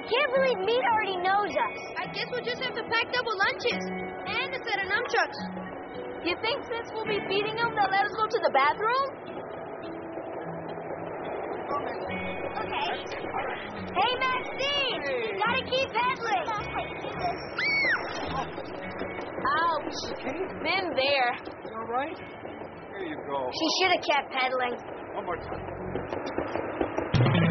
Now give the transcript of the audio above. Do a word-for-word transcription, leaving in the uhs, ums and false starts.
Can't believe Meat already knows us. I guess we'll just have to pack double lunches and a set of nunchucks. You think since we'll be feeding him, they'll let us go to the bathroom? Okay. Hey, Maxine! Hey. Gotta keep pedaling. Ouch. Okay. Been there. You all right? Here you go. She should have kept pedaling. One more time.